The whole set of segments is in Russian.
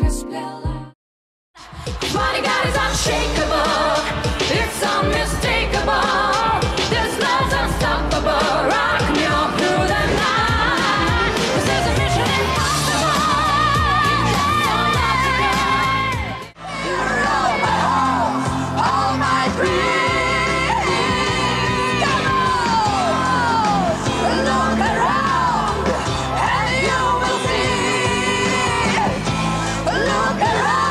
What I got is unshakable, it's unmistakable, this love's unstoppable, rock me all through the night, this is a mission impossible, it's so logical. You're all my hopes, all my dreams, come on, look around, and you will see, look around.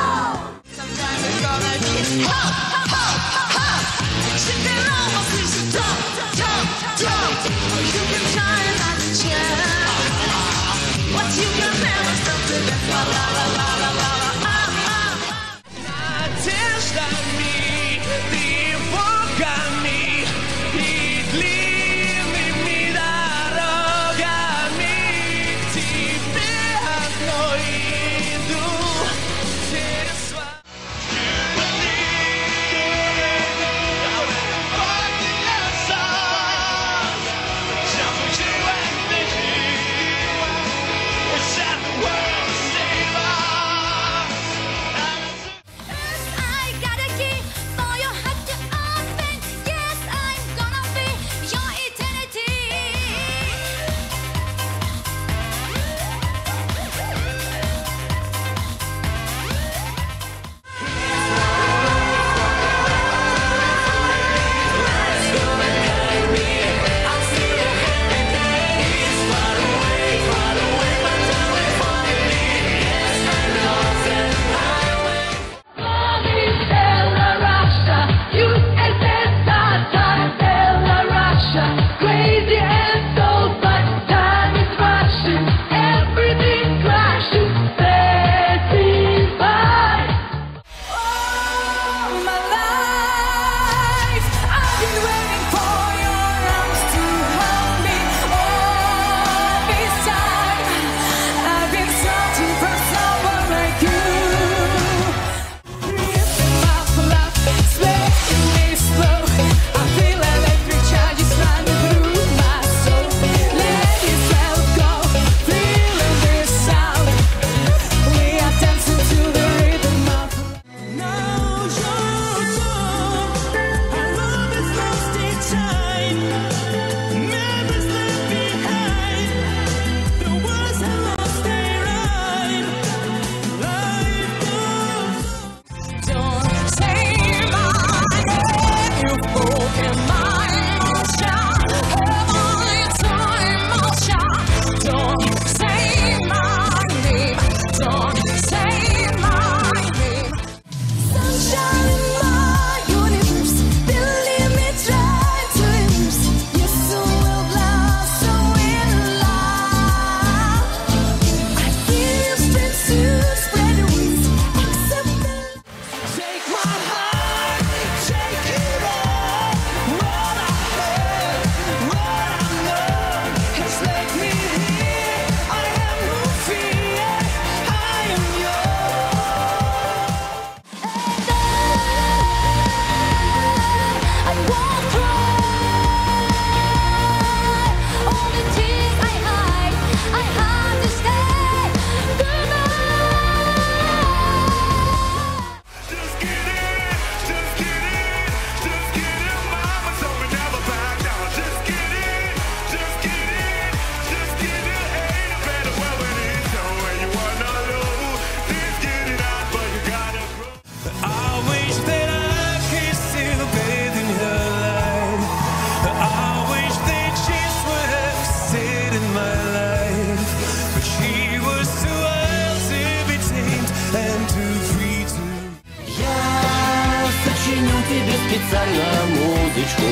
специально музычку.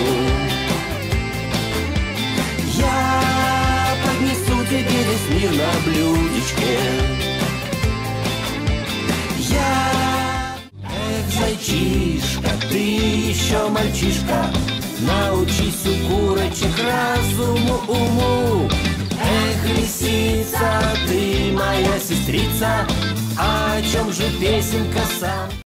Я поднесу тебе весь мир на блюдечке. Эх, зайчишка, ты еще мальчишка, научись у курочек разуму, уму. Эх, лисица, ты моя сестрица, о чем же песенка сам?